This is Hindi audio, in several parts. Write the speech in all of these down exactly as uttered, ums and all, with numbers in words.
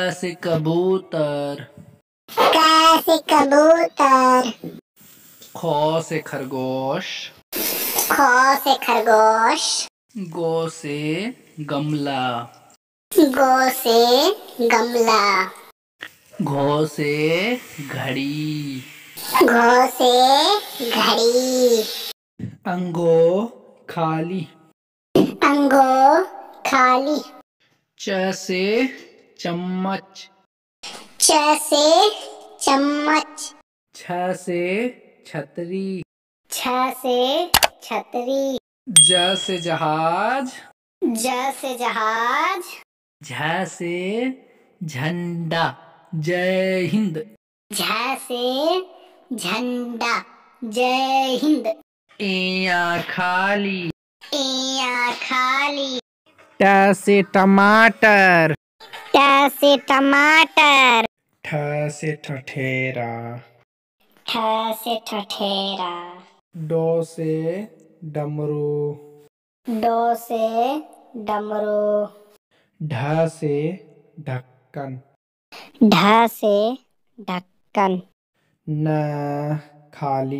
से कबूतर। क से कबूतर। ख से खरगोश। ख से खरगोश। गो से गमला। गो से गमला। घो से घड़ी। घो से घड़ी। अंगो खाली। अंगो खाली। च से चम्मच। च से चम्मच। छ से छतरी। छ से छतरी। ज से जहाज। ज से जहाज। झ से झंडा। जय हिंद। झ से झंडा। जय हिंद। एया खाली। एया खाली। ट से टमाटर। ट से टमाटर। ठ से ठठेरा। ठ से ठठेरा। डो से डमरू। डो से डमरू। ढ से ढक्कन। ढ से ढक्कन। न खाली।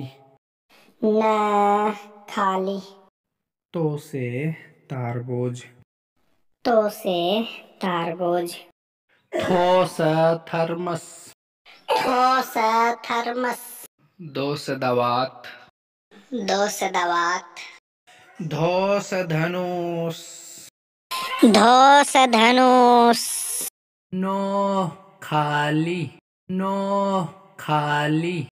न खाली। तो से तारबूज। तो से तारबूज। थो स थर्मस। थो स थर्मस। दो से दवात। दो से दवात। धो से धनुष। धो से धनुष। नो खाली। नो खाली।